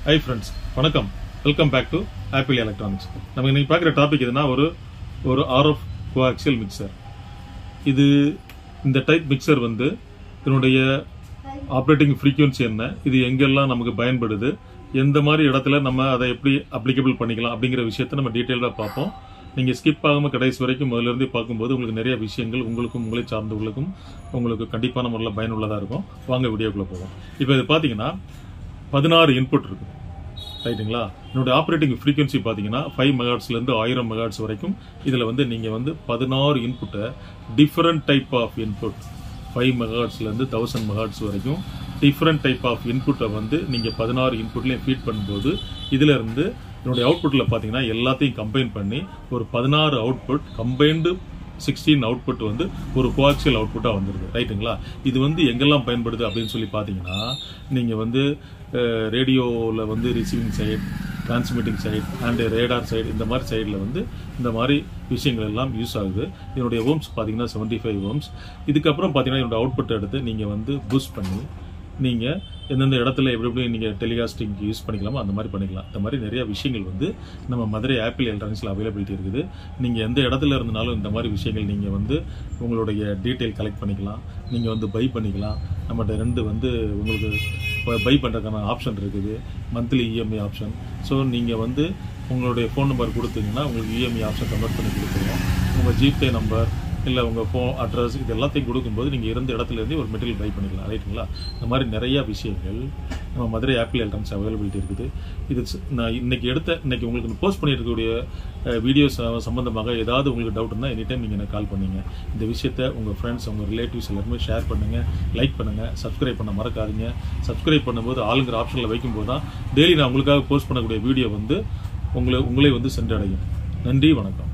Hi friends, வணக்கம். Welcome back to Apple Electronics. நம்ம இன்னைக்கு பார்க்குற டாபிக் எதுனா ஒரு RF coaxial mixer. இந்த டைப் மிக்சர் வந்து இதனுடைய ஆப்ரேட்டிங் ஃப்ரீக்வன்சி என்ன, இது எங்கெல்லாம் நமக்கு பயன்படுது, எந்த மாதிரி இடத்துல நம்ம அதை எப்படி அப்ளிகபிள் பண்ணிக்கலாம் அப்படிங்கிற விஷயத்தை நம்ம டீட்டெயிலாக பார்ப்போம். நீங்கள் ஸ்கிப் ஆகாமல் கடைசி வரைக்கும் முதல்லேருந்து பார்க்கும்போது உங்களுக்கு நிறைய விஷயங்கள் உங்களுக்கும் உங்களை சார்ந்தவர்களுக்கும் உங்களுக்கு கண்டிப்பான முறையில் பயனுள்ளதாக இருக்கும். வாங்க வீடியோக்குள்ளே போவோம். இப்போ இது பார்த்தீங்கன்னா 16 இன்புட் இருக்குது, ரைட்டுங்களா? என்னோட ஆப்ரேட்டிங் ஃப்ரீக்வன்சி பார்த்தீங்கன்னா 5 மெகாஹெர்ட்ஸ்லேருந்து 1000 மெகாஹெர்ட்ஸ் வரைக்கும். இதில் வந்து நீங்கள் வந்து 16 இன்புட்டை டிஃப்ரெண்ட் டைப் ஆஃப் இன்புட் 5 மெகாஹெர்ட்ஸ்லேருந்து 1000 மெகாஹெர்ட்ஸ் வரைக்கும் டிஃப்ரெண்ட் டைப் ஆஃப் இன்புட்டை வந்து நீங்கள் 16 இன்புட்லேயும் ஃபீட் பண்ணும்போது இதில் இருந்து என்னுடைய அவுட்புட்டில் பார்த்தீங்கன்னா எல்லாத்தையும் கம்பைன் பண்ணி ஒரு 16 அவுட்புட் கம்பைன்டு 16 அவுட்புட் வந்து ஒரு கோஆக்சியல் அவுட்புட்டாக வந்துடுது, ரைட்டுங்களா? இது வந்து எங்கெல்லாம் பயன்படுது அப்படின்னு சொல்லி பார்த்தீங்கன்னா, நீங்கள் வந்து ரேடியோவில் வந்து receiving side, transmitting side and radar side, இந்த மாதிரி சைடில் வந்து இந்த மாதிரி விஷயங்கள் எல்லாம் யூஸ் ஆகுது. இதனுடைய ஓம்ஸ் பார்த்தீங்கன்னா 75 ஓம்ஸ். இதுக்கப்புறம் பார்த்தீங்கன்னா என்னோட அவுட்புட் எடுத்து நீங்கள் வந்து பூஸ்ட் பண்ணி நீங்கள் எந்தெந்த இடத்துல எப்படி நீங்கள் டெலிகாஸ்டிங் யூஸ் பண்ணிக்கலாமோ அந்த மாதிரி பண்ணிக்கலாம். இந்த மாதிரி நிறைய விஷயங்கள் வந்து நம்ம மதுரை ஆப்பிள் எலக்ட்ரானிக்ஸில் அவைலபிலிட்டி இருக்குது. நீங்கள் எந்த இடத்துல இருந்தாலும் இந்த மாதிரி விஷயங்கள் நீங்கள் வந்து உங்களுடைய டீட்டெயில் கலெக்ட் பண்ணிக்கலாம், நீங்கள் வந்து பை பண்ணிக்கலாம். நம்மகிட்ட 2 வந்து உங்களுக்கு பை பண்ணுறதுக்கான ஆப்ஷன் இருக்குது, மந்த்லி இஎம்ஐ ஆப்ஷன். ஸோ நீங்கள் வந்து உங்களுடைய ஃபோன் நம்பர் கொடுத்தீங்கன்னா உங்களுக்கு இஎம்ஐ ஆப்ஷன் கன்வெர்ட் பண்ணி கொடுத்துருவோம். உங்கள் ஜிபே நம்பர் இல்லை உங்கள் ஃபோன் அட்ரஸ் இது எல்லாத்தையும் கொடுக்கும்போது நீங்கள் இருந்த இடத்துலேருந்தே ஒரு மெட்டீரியல் பை பண்ணிக்கலாம், ரைட்டுங்களா? இந்த மாதிரி நிறையா விஷயங்கள் நம்ம மதுரை ஆப்பிள் எலக்ட்ரானிக்ஸ் அவைலபிலிட்டி இருக்குது. இது நான் இன்னைக்கு உங்களுக்கு போஸ்ட் பண்ணியிருக்கக்கூடிய வீடியோஸ் சம்மந்தமாக ஏதாவது உங்களுக்கு டவுட் இருந்தால் எனி டைம் நீங்கள் எனக்கு கால் பண்ணுங்க. இந்த விஷயத்தை உங்கள் ஃப்ரெண்ட்ஸ், உங்கள் ரிலேட்டிவ்ஸ் எல்லாருமே ஷேர் பண்ணுங்கள், லைக் பண்ணுங்கள், சப்ஸ்கிரைப் பண்ண மறக்காதீங்க. சப்ஸ்கிரைப் பண்ணும்போது ஆளுங்கிற ஆப்ஷனில் வைக்கும்போது தான் டெய்லி நான் உங்களுக்காக போஸ்ட் பண்ணக்கூடிய வீடியோ வந்து உங்களை வந்து சென்றடையும். நன்றி, வணக்கம்.